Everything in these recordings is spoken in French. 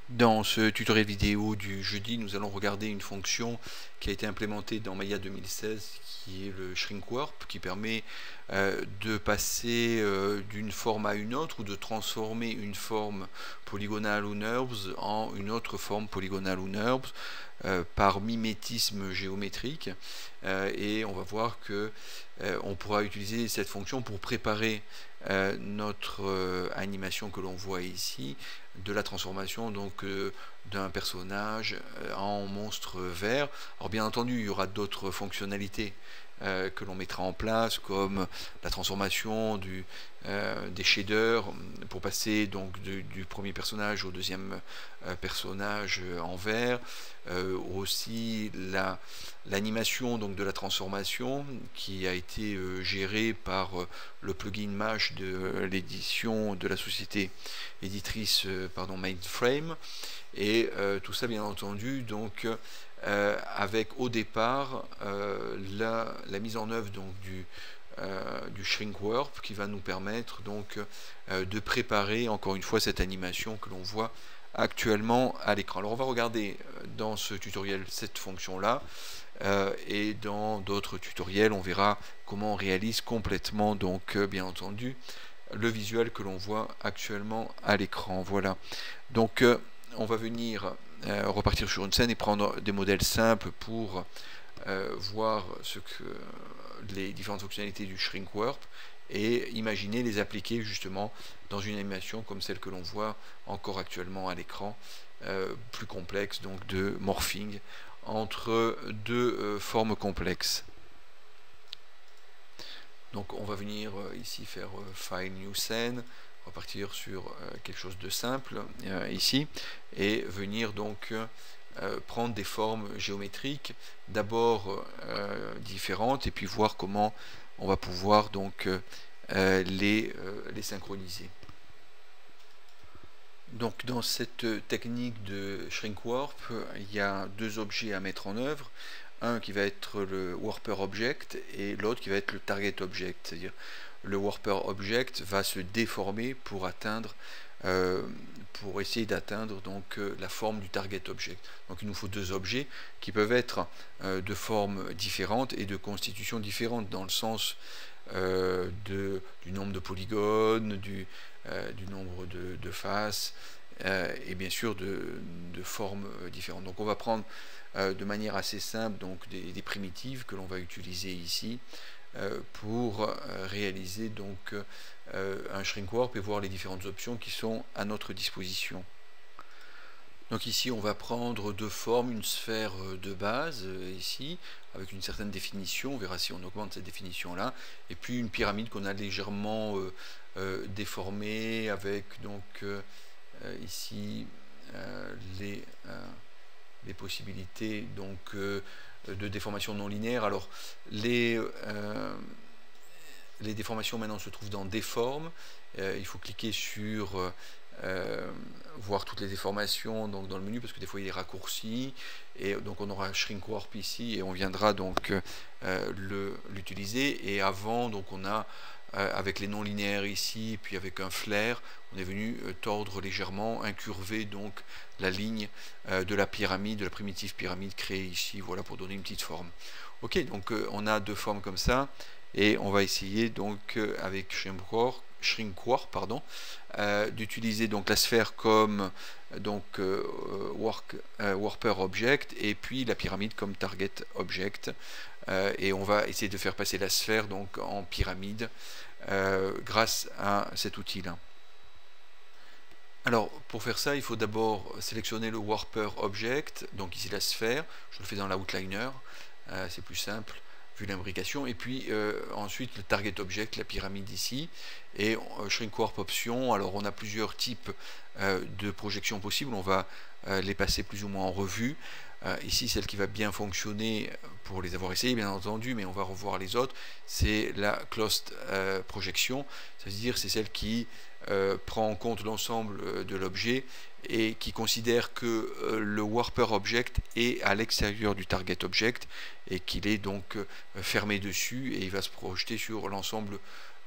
Dans ce tutoriel vidéo du jeudi, nous allons regarder une fonction qui a été implémentée dans Maya 2016, qui est le Shrink Warp, qui permet de passer d'une forme à une autre, ou de transformer une forme polygonale ou NURBS en une autre forme polygonale ou NURBS par mimétisme géométrique. Et on va voir que on pourra utiliser cette fonction pour préparer notre animation que l'on voit ici, de la transformation donc d'un personnage en monstre vert. Alors bien entendu, il y aura d'autres fonctionnalités que l'on mettra en place, comme la transformation des shaders pour passer donc du premier personnage au deuxième personnage en vert, aussi l'animation donc de la transformation qui a été gérée par le plugin Mesh de l'édition de la société éditrice Mainframe, et tout ça bien entendu donc avec au départ la mise en œuvre donc du Shrink Warp, qui va nous permettre donc de préparer encore une fois cette animation que l'on voit actuellement à l'écran. Alors on va regarder dans ce tutoriel cette fonction là, et dans d'autres tutoriels on verra comment on réalise complètement donc bien entendu le visuel que l'on voit actuellement à l'écran. Voilà, donc on va venir repartir sur une scène et prendre des modèles simples pour voir les différentes fonctionnalités du Shrink Warp et imaginer les appliquer justement dans une animation comme celle que l'on voit encore actuellement à l'écran, plus complexe, donc de morphing entre deux formes complexes. Donc on va venir ici faire File New Scene, repartir sur quelque chose de simple ici, et venir donc prendre des formes géométriques d'abord différentes, et puis voir comment on va pouvoir donc les synchroniser. Donc dans cette technique de Shrink Warp, il y a deux objets à mettre en œuvre. Un qui va être le Warper Object et l'autre qui va être le Target Object. C'est-à-dire le Warper Object va se déformer pour atteindre, pour essayer d'atteindre donc la forme du Target Object. Donc il nous faut deux objets qui peuvent être de formes différentes et de constitutions différentes, dans le sens du nombre de polygones, du nombre de faces, et bien sûr de formes différentes. Donc on va prendre de manière assez simple donc des primitives que l'on va utiliser ici pour réaliser donc un Shrink Warp et voir les différentes options qui sont à notre disposition. Donc ici on va prendre deux formes, une sphère de base ici avec une certaine définition, on verra si on augmente cette définition là, et puis une pyramide qu'on a légèrement déformée avec donc ici les possibilités donc de déformation non linéaire. Alors les déformations maintenant se trouvent dans Déforme, il faut cliquer sur voir toutes les déformations donc dans le menu, parce que des fois il est raccourci, et donc on aura Shrink Warp ici et on viendra donc l'utiliser. Et avant donc on a avec les non linéaires ici, puis avec un flair, on est venu tordre légèrement, incurver donc la ligne de la pyramide, de la primitive pyramide créée ici, voilà, pour donner une petite forme. Ok, donc on a deux formes comme ça, et on va essayer donc avec Shrink Warp, d'utiliser donc la sphère comme donc Warper Object, et puis la pyramide comme Target Object, et on va essayer de faire passer la sphère donc en pyramide grâce à cet outil là. Alors pour faire ça, il faut d'abord sélectionner le Warper Object, donc ici la sphère, je le fais dans l'outliner, c'est plus simple vu l'imbrication, et puis ensuite le Target Object, la pyramide ici, et Shrink Warp Option. Alors on a plusieurs types de projections possibles, on va les passer plus ou moins en revue. Ici, celle qui va bien fonctionner pour les avoir essayés bien entendu, mais on va revoir les autres, c'est la Closed Projection, c'est-à-dire c'est celle qui prend en compte l'ensemble de l'objet et qui considère que le Warper Object est à l'extérieur du Target Object et qu'il est donc fermé dessus, et il va se projeter sur l'ensemble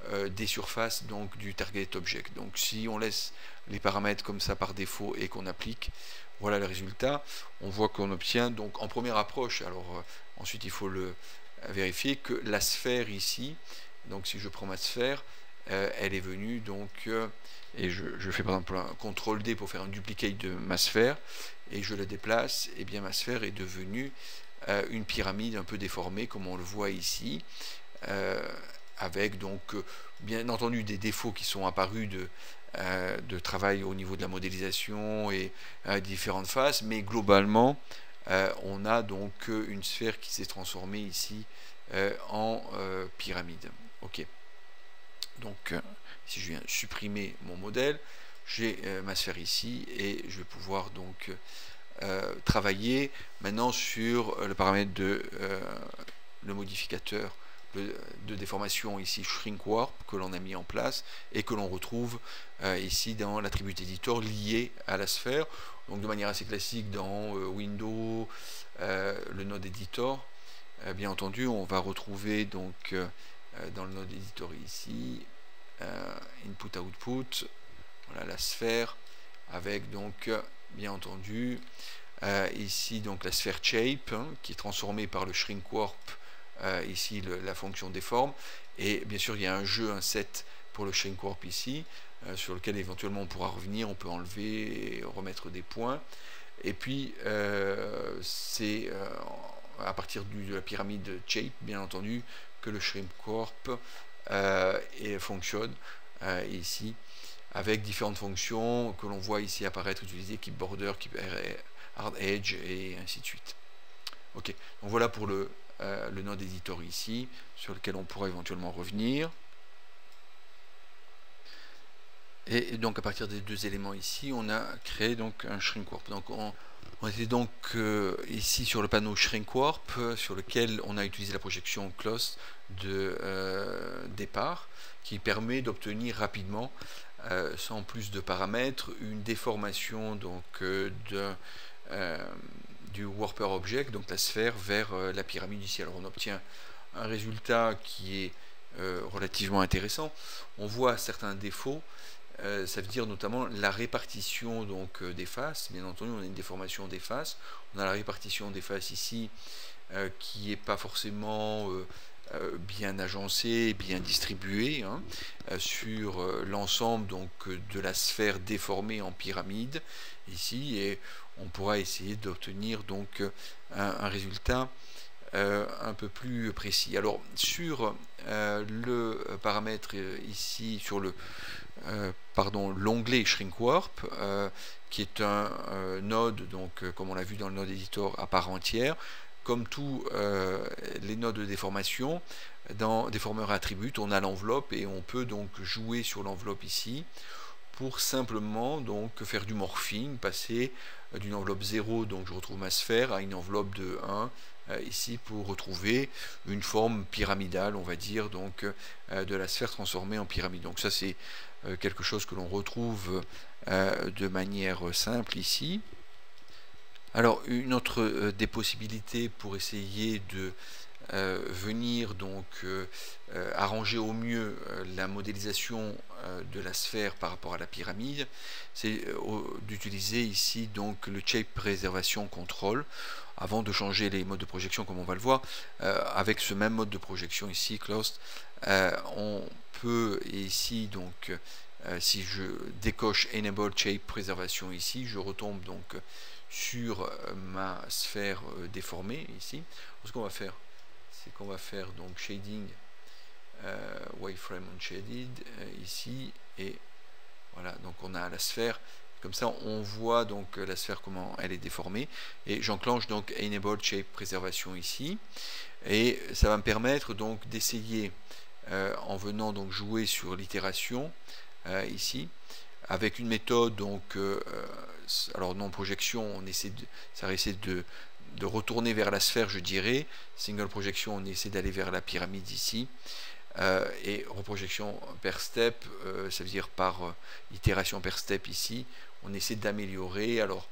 des surfaces donc du target object. Donc si on laisse les paramètres comme ça par défaut et qu'on applique, voilà le résultat. On voit qu'on obtient donc en première approche, alors ensuite il faut le vérifier, que la sphère ici, donc si je prends ma sphère, elle est venue donc et je fais par exemple un CTRL D pour faire un duplicate de ma sphère et je le déplace, et bien ma sphère est devenue une pyramide un peu déformée comme on le voit ici, avec donc bien entendu des défauts qui sont apparus de travail au niveau de la modélisation et différentes phases, mais globalement on a donc une sphère qui s'est transformée ici en pyramide. Ok, donc si je viens supprimer mon modèle, j'ai ma sphère ici et je vais pouvoir donc travailler maintenant sur le paramètre de le modificateur de déformation ici shrink warp que l'on a mis en place et que l'on retrouve ici dans l'attribut editor lié à la sphère, donc de manière assez classique dans Windows, le node editor. Bien entendu on va retrouver donc dans le node editor ici input output, voilà la sphère avec donc bien entendu ici donc la sphère shape qui est transformée par le shrink warp, ici la fonction déforme, et bien sûr il y a un jeu, un set pour le shrink warp ici sur lequel éventuellement on pourra revenir, on peut enlever et remettre des points, et puis c'est à partir de la pyramide shape bien entendu que le shrink warp fonctionne ici avec différentes fonctions que l'on voit ici apparaître, utiliser keep border, keep hard edge et ainsi de suite. Ok, donc voilà pour le node editor ici, sur lequel on pourra éventuellement revenir. Et donc à partir des deux éléments ici, on a créé donc un shrink warp. Donc on était donc ici sur le panneau shrink warp, sur lequel on a utilisé la projection close de départ, qui permet d'obtenir rapidement, sans plus de paramètres, une déformation donc du warper object, donc la sphère, vers la pyramide ici. Alors on obtient un résultat qui est relativement intéressant. On voit certains défauts. Ça veut dire notamment la répartition donc des faces. Bien entendu on a une déformation des faces, on a la répartition des faces ici qui n'est pas forcément bien agencée, bien distribuée sur l'ensemble donc de la sphère déformée en pyramide ici, et on pourra essayer d'obtenir donc un résultat un peu plus précis. Alors sur le paramètre ici, sur le l'onglet shrink warp, qui est un node, donc comme on l'a vu dans le node editor, à part entière, comme tous les nodes de déformation. Dans déformeur attribute, on a l'enveloppe et on peut donc jouer sur l'enveloppe ici pour simplement donc faire du morphing, passer d'une enveloppe 0, donc je retrouve ma sphère, à une enveloppe de 1 ici pour retrouver une forme pyramidale, on va dire, donc de la sphère transformée en pyramide. Donc ça c'est quelque chose que l'on retrouve de manière simple ici. Alors une autre des possibilités pour essayer de venir donc arranger au mieux la modélisation de la sphère par rapport à la pyramide, c'est d'utiliser ici donc le shape préservation control avant de changer les modes de projection, comme on va le voir. Avec ce même mode de projection ici closed, on peut ici donc si je décoche enable shape préservation ici, je retombe donc sur ma sphère déformée ici. Ce qu'on va faire, c'est qu'on va faire donc shading wireframe unshaded ici, et voilà, donc on a la sphère comme ça, on voit donc la sphère comment elle est déformée, et j'enclenche donc enable shape préservation ici, et ça va me permettre donc d'essayer en venant donc jouer sur l'itération ici avec une méthode donc alors non projection, on essaie ça va essayer de retourner vers la sphère, je dirais. Single projection, on essaie d'aller vers la pyramide ici, et reprojection per step, ça veut dire par itération per step ici, on essaie d'améliorer. Alors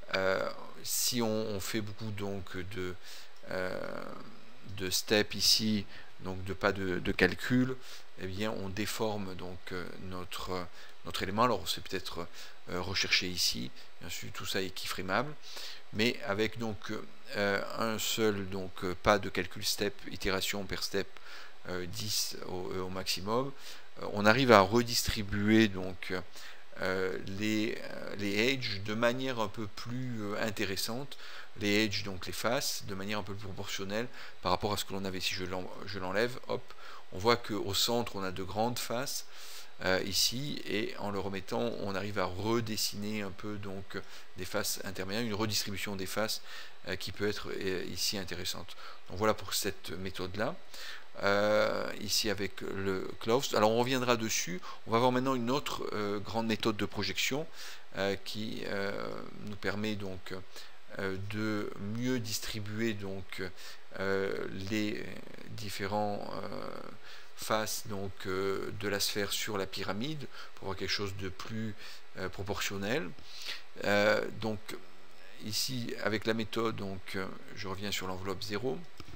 si on fait beaucoup donc de steps ici, donc de pas de calcul, eh bien, on déforme donc notre élément. Alors c'est peut-être recherché ici, bien sûr tout ça est keyframeable, mais avec donc un seul pas de calcul step, itération per step, 10 au maximum, on arrive à redistribuer donc les edges de manière un peu plus intéressante, les edges, donc les faces, de manière un peu plus proportionnelle par rapport à ce que l'on avait. Si je l'enlève, hop, on voit qu'au centre on a de grandes faces ici, et en le remettant on arrive à redessiner un peu donc des faces intermédiaires, une redistribution des faces qui peut être ici intéressante. Donc voilà pour cette méthode là. Ici avec le close. Alors on reviendra dessus. On va voir maintenant une autre grande méthode de projection qui nous permet donc de mieux distribuer donc les différents faces donc de la sphère sur la pyramide pour avoir quelque chose de plus proportionnel. Donc ici avec la méthode, donc je reviens sur l'enveloppe 0.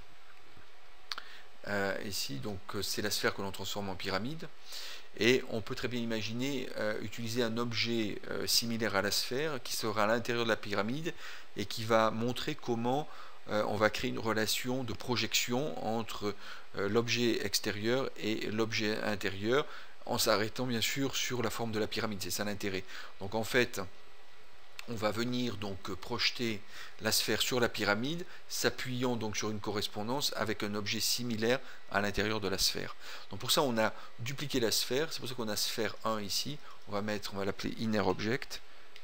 Ici donc c'est la sphère que l'on transforme en pyramide, et on peut très bien imaginer utiliser un objet similaire à la sphère qui sera à l'intérieur de la pyramide et qui va montrer comment on va créer une relation de projection entre l'objet extérieur et l'objet intérieur, en s'arrêtant bien sûr sur la forme de la pyramide. C'est ça l'intérêt. Donc en fait on va venir donc projeter la sphère sur la pyramide, s'appuyant donc sur une correspondance avec un objet similaire à l'intérieur de la sphère. Donc pour ça on a dupliqué la sphère, c'est pour ça qu'on a sphère 1 ici, on va l'appeler inner object,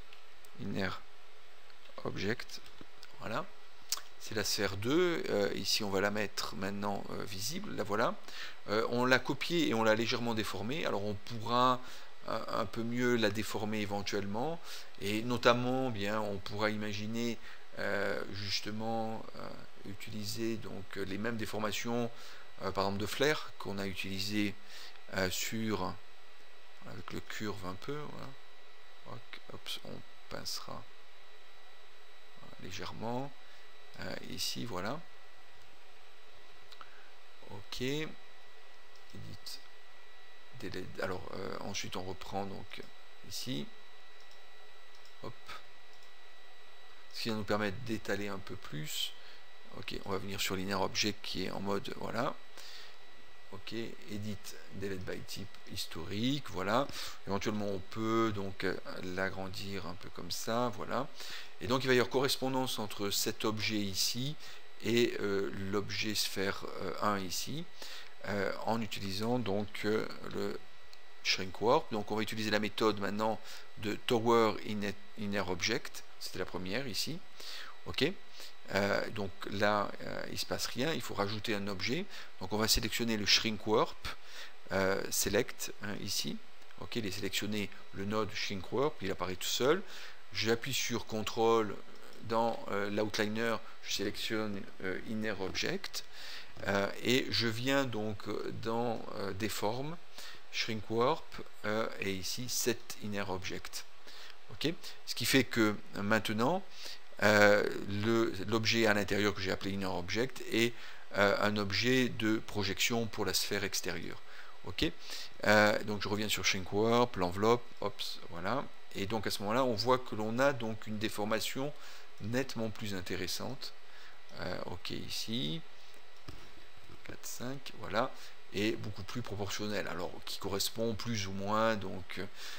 voilà. C'est la sphère 2, ici on va la mettre maintenant visible, la voilà. On l'a copiée et on l'a légèrement déformée, alors on pourra un peu mieux la déformer éventuellement, et notamment bien on pourra imaginer justement utiliser donc les mêmes déformations par exemple de flair qu'on a utilisé sur avec le curve un peu, voilà. Hop, on pincera légèrement ici, voilà. Ok, edit. Alors ensuite on reprend donc ici, hop, ce qui va nous permettre d'étaler un peu plus. Ok, on va venir sur l'inner object qui est en mode voilà. Ok, edit delete by type historique, voilà. Éventuellement on peut donc l'agrandir un peu comme ça, voilà. Et donc il va y avoir correspondance entre cet objet ici et l'objet sphère 1 ici. En utilisant donc le shrink warp. Donc on va utiliser la méthode maintenant de tower inner object, c'était la première ici. Ok, donc là il ne se passe rien, il faut rajouter un objet. Donc on va sélectionner le shrink warp, select ici. Ok, il est sélectionné le node shrink warp, il apparaît tout seul. J'appuie sur CTRL dans l'outliner, je sélectionne inner object. Et je viens donc dans Deform, Shrink Warp, et ici Set Inner Object. Okay, ce qui fait que maintenant, l'objet à l'intérieur que j'ai appelé Inner Object est un objet de projection pour la sphère extérieure. Okay, donc je reviens sur Shrink Warp, l'enveloppe, voilà. Et donc à ce moment-là, on voit que l'on a donc une déformation nettement plus intéressante. Ok, ici. 4, 5, voilà, et beaucoup plus proportionnel, alors qui correspond plus ou moins donc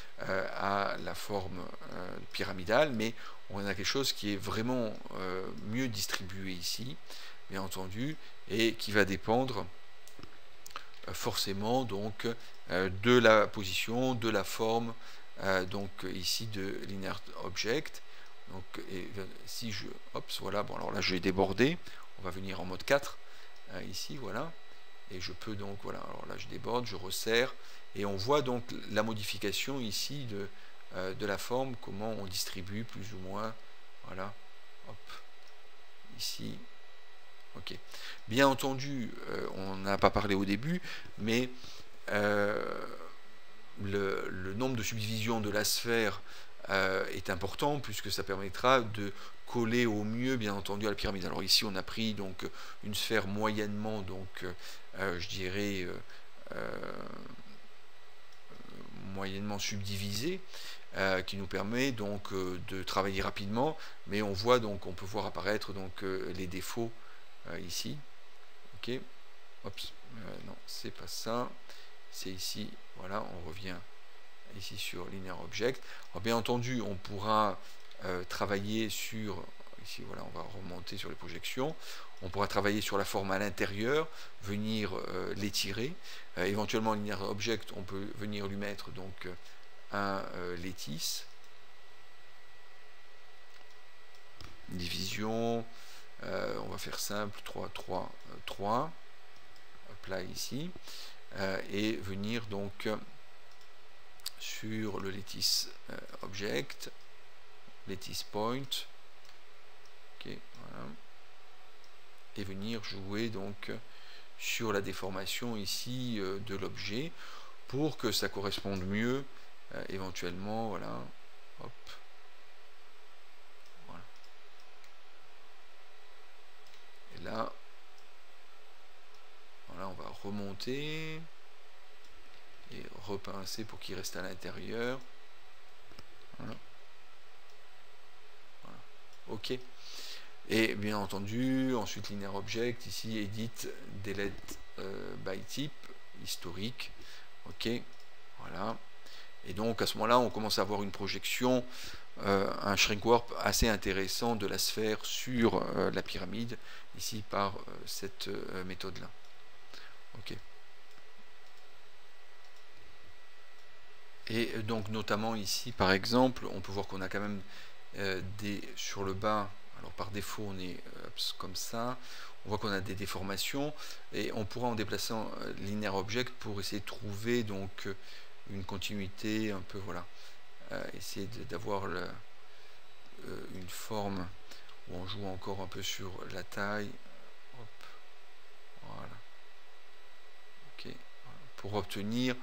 à la forme pyramidale, mais on a quelque chose qui est vraiment mieux distribué ici, bien entendu, et qui va dépendre forcément donc de la position, de la forme donc ici de l'inner object. Donc et si je voilà, bon alors là je vais déborder, on va venir en mode 4 ici, voilà, et je peux donc, voilà, alors là je déborde, je resserre, et on voit donc la modification ici de la forme, comment on distribue plus ou moins, voilà, hop, ici, ok. Bien entendu, on n'a pas parlé au début, mais le nombre de subdivisions de la sphère est important, puisque ça permettra de coller au mieux bien entendu à la pyramide. Alors ici on a pris donc une sphère moyennement donc je dirais moyennement subdivisé, qui nous permet donc de travailler rapidement, mais on voit donc, on peut voir apparaître donc les défauts ici. Ok, oups, non, c'est pas ça, c'est ici. Voilà, on revient ici sur Linear Object. Alors, bien entendu, on pourra travailler sur, ici, voilà, on va remonter sur les projections. On pourra travailler sur la forme à l'intérieur, venir l'étirer. Éventuellement, Linear Object, on peut venir lui mettre donc un lattice, division, on va faire simple, 3, 3, 3, apply ici, et venir donc sur le lattice object, lattice point, ok, voilà, et venir jouer donc sur la déformation ici de l'objet pour que ça corresponde mieux éventuellement, voilà, hop, voilà, et là, voilà, on va remonter et repincer pour qu'il reste à l'intérieur, voilà. Voilà. Ok. Et bien entendu, ensuite Linear Object, ici Edit, Delete by Type, historique, ok, voilà. Et donc à ce moment-là, on commence à avoir une projection, un shrink warp assez intéressant de la sphère sur la pyramide, ici par cette méthode-là. Ok. Et donc notamment ici, par exemple, on peut voir qu'on a quand même sur le bas, alors par défaut on est comme ça, on voit qu'on a des déformations, et on pourra en déplaçant Linear Object pour essayer de trouver donc une continuité un peu, voilà, essayer d'avoir une forme où on joue encore un peu sur la taille. Hop, voilà, ok, voilà, pour obtenir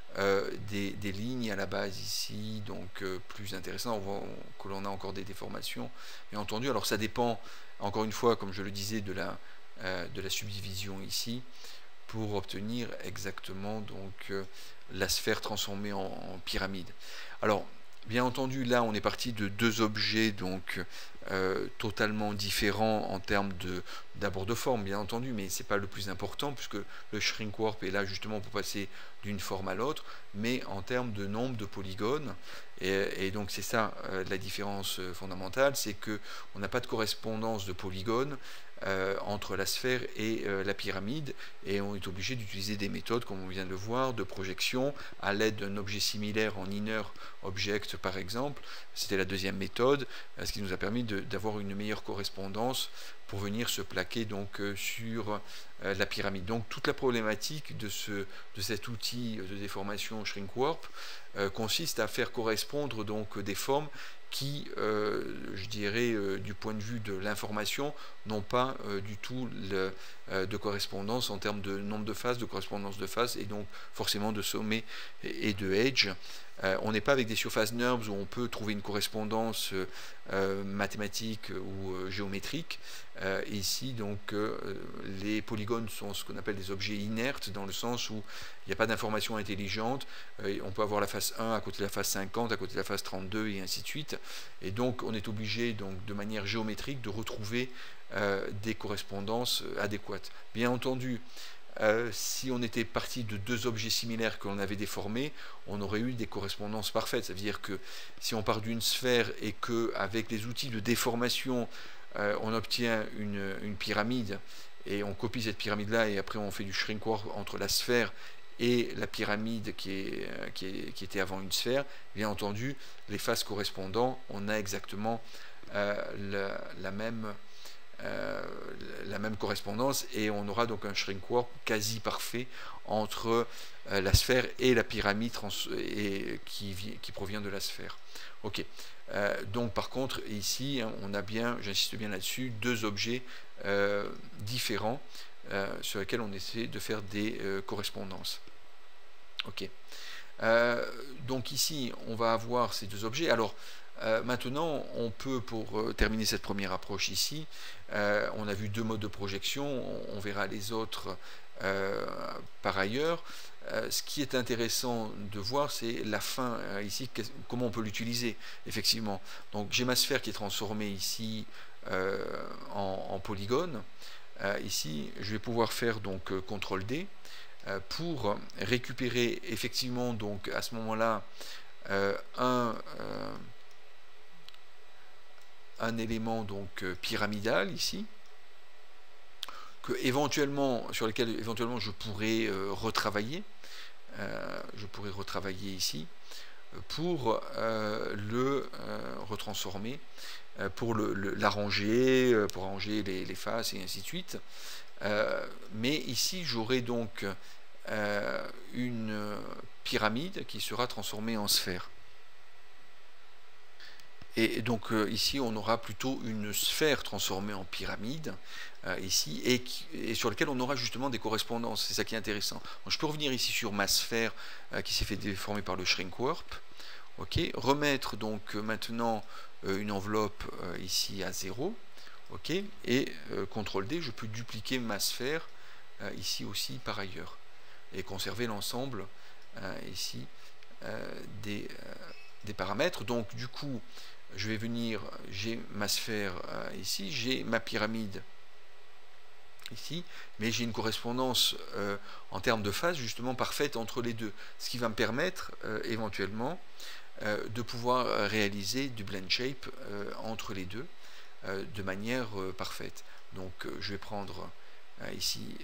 des lignes à la base ici, donc plus intéressant. On voit que l'on a encore des déformations, bien entendu. Alors ça dépend, encore une fois, comme je le disais, de la subdivision ici, pour obtenir exactement donc la sphère transformée en pyramide. Alors, bien entendu, là, on est parti de deux objets donc totalement différents en termes d'abord de forme, bien entendu, mais c'est pas le plus important puisque le shrink warp est là justement pour passer d'une forme à l'autre, mais en termes de nombre de polygones. Et donc c'est ça la différence fondamentale, c'est que on n'a pas de correspondance de polygones entre la sphère et la pyramide, et on est obligé d'utiliser des méthodes, comme on vient de le voir, de projection à l'aide d'un objet similaire en inner object par exemple. C'était la deuxième méthode, ce qui nous a permis d'avoir une meilleure correspondance pour venir se plaquer donc sur la pyramide. Donc toute la problématique de cet outil de déformation shrink warp consiste à faire correspondre donc des formes qui, je dirais, du point de vue de l'information, n'ont pas du tout de correspondance en termes de nombre de phases, de correspondance de phases, et donc forcément de sommet et de edge. On n'est pas avec des surfaces NURBS où on peut trouver une correspondance mathématique ou géométrique. Ici, donc, les polygones sont ce qu'on appelle des objets inertes, dans le sens où il n'y a pas d'information intelligente. On peut avoir la phase 1 à côté de la phase 50, à côté de la phase 32, et ainsi de suite. Et donc, on est obligé, donc, de manière géométrique, de retrouver des correspondances adéquates. Bien entendu, si on était parti de deux objets similaires que l'on avait déformés, on aurait eu des correspondances parfaites. Ça veut dire que si on part d'une sphère et qu'avec les outils de déformation, on obtient une pyramide, et on copie cette pyramide-là, et après on fait du shrink warp entre la sphère et la pyramide qui était avant une sphère, bien entendu, les faces correspondantes, on a exactement la même correspondance, et on aura donc un shrink warp quasi parfait entre la sphère et la pyramide qui provient de la sphère. Ok. Donc par contre ici on a bien, j'insiste bien là-dessus, deux objets différents sur lesquels on essaie de faire des correspondances. Ok. Donc ici on va avoir ces deux objets. Alors maintenant, on peut, pour terminer cette première approche ici, on a vu deux modes de projection, on verra les autres par ailleurs. ce qui est intéressant de voir, c'est la fin ici, comment on peut l'utiliser effectivement. Donc j'ai ma sphère qui est transformée ici en polygone. Ici, je vais pouvoir faire donc CTRL-D pour récupérer effectivement donc à ce moment-là un élément donc pyramidal ici, sur lequel éventuellement je pourrais retravailler. Ici pour le retransformer, pour l'arranger, pour arranger les faces et ainsi de suite. Mais ici j'aurai donc une pyramide qui sera transformée en sphère. Et donc ici on aura plutôt une sphère transformée en pyramide ici et sur laquelle on aura justement des correspondances. C'est ça qui est intéressant. Donc, je peux revenir ici sur ma sphère qui s'est fait déformer par le shrink warp. Ok, remettre donc maintenant une enveloppe ici à 0. Ok, et CTRL-D, je peux dupliquer ma sphère ici aussi par ailleurs et conserver l'ensemble ici des paramètres. Donc du coup je vais venir, j'ai ma sphère ici, j'ai ma pyramide ici, mais j'ai une correspondance en termes de phase justement parfaite entre les deux, ce qui va me permettre éventuellement de pouvoir réaliser du blend shape entre les deux de manière parfaite. Donc je vais prendre ici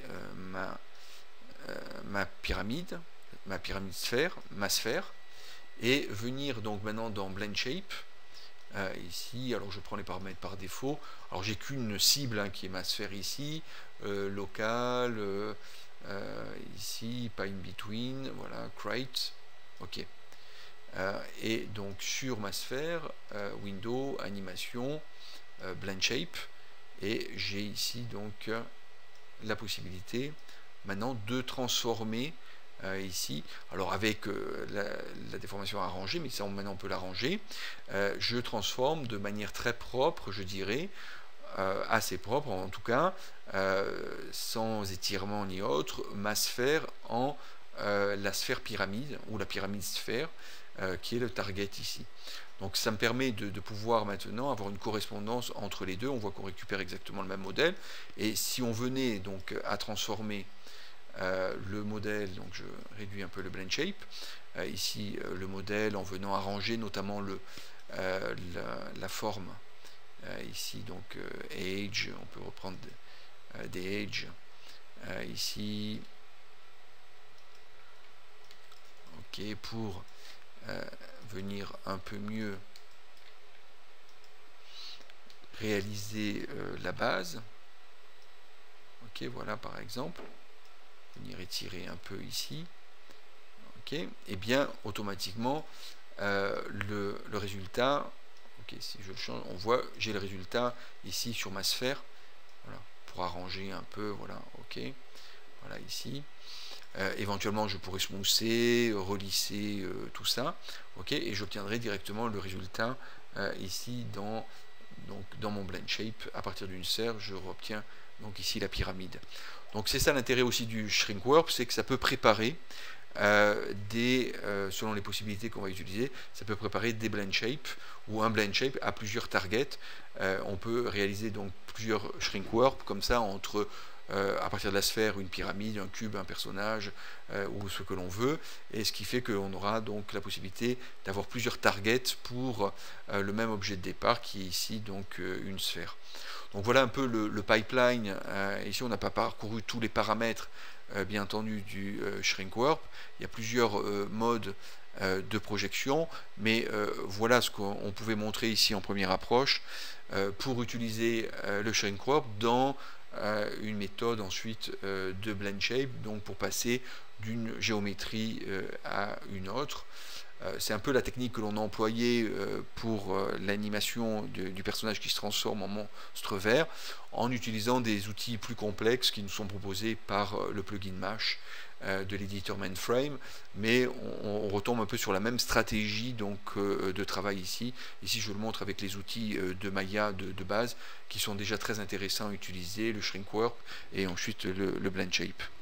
ma pyramide sphère, ma sphère, et venir donc maintenant dans blend shape. Ici, alors je prends les paramètres par défaut. Alors j'ai qu'une cible qui est ma sphère ici, locale, ici, pas in between, voilà, create, ok. Et donc sur ma sphère, window, animation, blend shape, et j'ai ici donc la possibilité maintenant de transformer ici, alors avec la déformation arrangée, mais ça maintenant on peut l'arranger, je transforme de manière très propre, je dirais, assez propre en tout cas, sans étirement ni autre, ma sphère en la sphère pyramide, ou la pyramide sphère, qui est le target ici. Donc ça me permet de pouvoir maintenant avoir une correspondance entre les deux. On voit qu'on récupère exactement le même modèle, et si on venait donc à transformer le modèle, donc je réduis un peu le blend shape, ici le modèle en venant arranger notamment la forme, ici donc age, on peut reprendre des age, ici, ok, pour venir un peu mieux réaliser la base, ok, voilà par exemple, venir étirer un peu ici, ok, et bien automatiquement le résultat, ok, si je change, on voit j'ai le résultat ici sur ma sphère, voilà, pour arranger un peu, voilà, ok, voilà ici. Éventuellement je pourrais smoother, relisser tout ça, ok, et j'obtiendrai directement le résultat ici dans mon blend shape. À partir d'une sphère, je obtiens donc ici la pyramide. Donc c'est ça l'intérêt aussi du shrink warp, c'est que ça peut préparer selon les possibilités qu'on va utiliser, ça peut préparer des blend shapes ou un blend shape à plusieurs targets. On peut réaliser donc plusieurs shrink warp comme ça entre à partir de la sphère, une pyramide, un cube, un personnage, ou ce que l'on veut, et ce qui fait qu'on aura donc la possibilité d'avoir plusieurs targets pour le même objet de départ, qui est ici donc une sphère. Donc voilà un peu le pipeline. Ici on n'a pas parcouru tous les paramètres, bien entendu, du shrink warp. Il y a plusieurs modes de projection, mais voilà ce qu'on pouvait montrer ici en première approche pour utiliser le shrink warp dans une méthode ensuite de blend shape, donc pour passer d'une géométrie à une autre. C'est un peu la technique que l'on a employée pour l'animation du personnage qui se transforme en monstre vert, en utilisant des outils plus complexes qui nous sont proposés par le plugin Mesh de l'éditeur Mainframe, mais on retombe un peu sur la même stratégie donc de travail ici. Ici je le montre avec les outils de Maya de base qui sont déjà très intéressants à utiliser, le shrink warp et ensuite le blend shape.